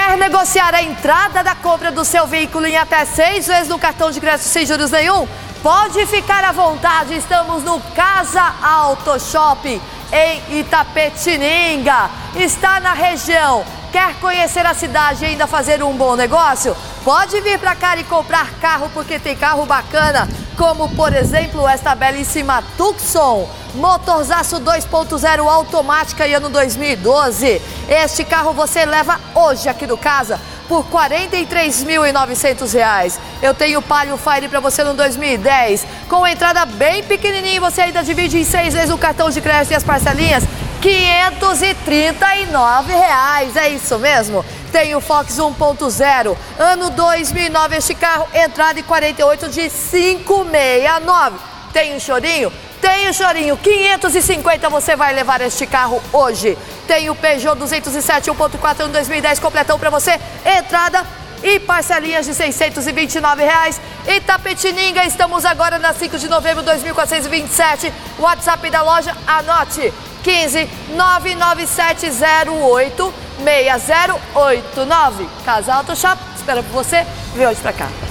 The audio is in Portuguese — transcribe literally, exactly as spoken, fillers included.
Quer negociar a entrada da compra do seu veículo em até seis vezes no cartão de crédito sem juros nenhum? Pode ficar à vontade, estamos no Casa Auto Shop em Itapetininga. Está na região. Quer conhecer a cidade e ainda fazer um bom negócio? Pode vir para cá e comprar carro, porque tem carro bacana, como por exemplo esta belíssima Tucson, motorzaço dois ponto zero automática e ano dois mil e doze. Este carro você leva hoje aqui no Casa por quarenta e três mil e novecentos reais. Eu tenho o Palio Fire para você no dois mil e dez, com entrada bem pequenininha, você ainda divide em seis vezes o cartão de crédito e as parcelinhas, quinhentos e trinta e nove reais, é isso mesmo? Tem o Fox um ponto zero, ano dois mil e nove, este carro, entrada em quarenta e oito de quinhentos e sessenta e nove. Tem o chorinho? Tem o chorinho, quinhentos e cinquenta você vai levar este carro hoje. Tem o Peugeot duzentos e sete um ponto quatro, ano dois mil e dez, completão para você, entrada e parcelinhas de seiscentos e vinte e nove reais. Itapetininga, estamos agora na cinco de novembro de dois mil quatrocentos e vinte e sete. WhatsApp da loja, anote: quinze nove nove sete zero oito seis zero oito nove. Casa Auto Shop, espero por você, vem hoje pra cá.